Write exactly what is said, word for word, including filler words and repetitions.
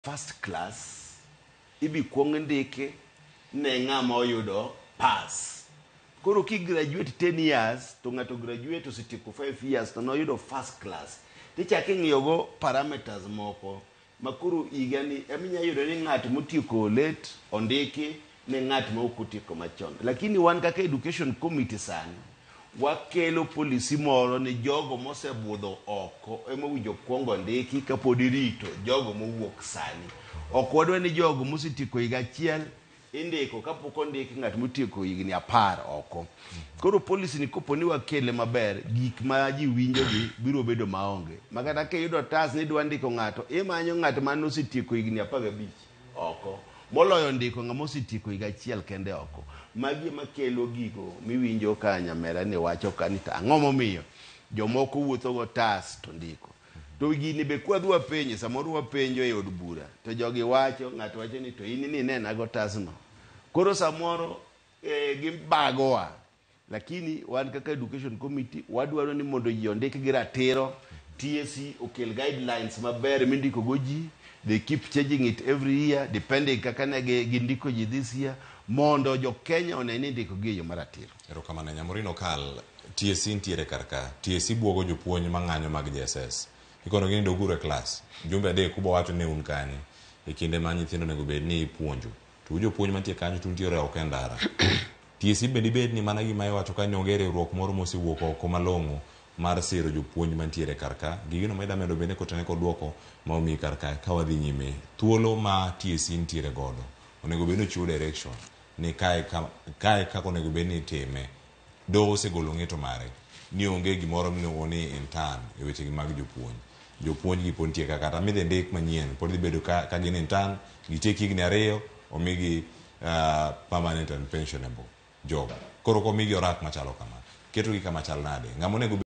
first class ibi kuong ndike ne ng'ama oyudo pass. Koro ki graduate ten years to ng'ato graduate osetieko five years to noyudo first class. Tichaki ng'iyogo parameters moko makuru igani eminya yudo ni ng'at motieko late ondiki ne ng'at ma ok otieko machon. Lakini wan kaka education committee sani wakelo polisi moro ni jogo mosebudho oko ema winjo kuongo ndiki kapod irito jogo mowuok sani. Ok wadwa ni jogo mosetieko higa achiel indiko kapok ondiki ng'at motieko higni apar oko. Koro polisi ni kopo ni wakele maber gik ma ji winjogi biro bedo maonge. Makata kiyudo tas ni dwa ndiko ng'ato imanyo ng'at mane osetieko higni apar gabich oko. Moloyo ndiko ng'ama osetieko higa achiel kende oko. Magi makelo gigo miwinjo ka nyamera ni wacho ka ni ang'o momiyo jomoko wuotho go tas to ndiko. To gini be kwadhi wapenje samoro wapenjo e od bura to jogi wacho ng'ato wacho ni to in ni nena go tasno. Koro samoro e, gibagowa. Lakini wan kaka education committee wadwaro ni mondo ji ondik gi ratiro. T S C okel guidelines maber mindiko go ji. They keep changing it every year depending kaka ne gindiko ji this year mondo jo Kenya oneni ndiko gi yo maratiro. Ero kama na Nyamurino kal T S C ntiere karka. T S C buogo jopuonj mang'anyo mag J S S. Ikono gini doguro e klas. Jumbe ade kubo watu ne unkani. Ikinde ma nyithindo nego bed ni ipuonjo. To jopuonj mantie kanyo to ntiere ok e ndara. T S C bende bed ni mana gima iwacho ka onge riwruok moro mosewuok oko malong'o mar siro jopuonj mantiere karka. Gigino ma ida medo bende kotene kod duoko ma omi karka ka wadhi nyime. Thuolo ma T S C ntiere godo. Onego bed ni chiwo direction ni kae kae kako onego bed ni itime. Doho osegolo ng'eto mare ni onge gimoro miluongo ni intern e weche mag jopuonj. Jopuonj gi pontie kaka kata midhi ndik manyien pod dhi bedo ka ka gin intern gitieki higni ariyo omigi uh, permanent and pensionable job. Koro komigi orak machalo kama. Keto gi kama chal nade. Ng'ama onego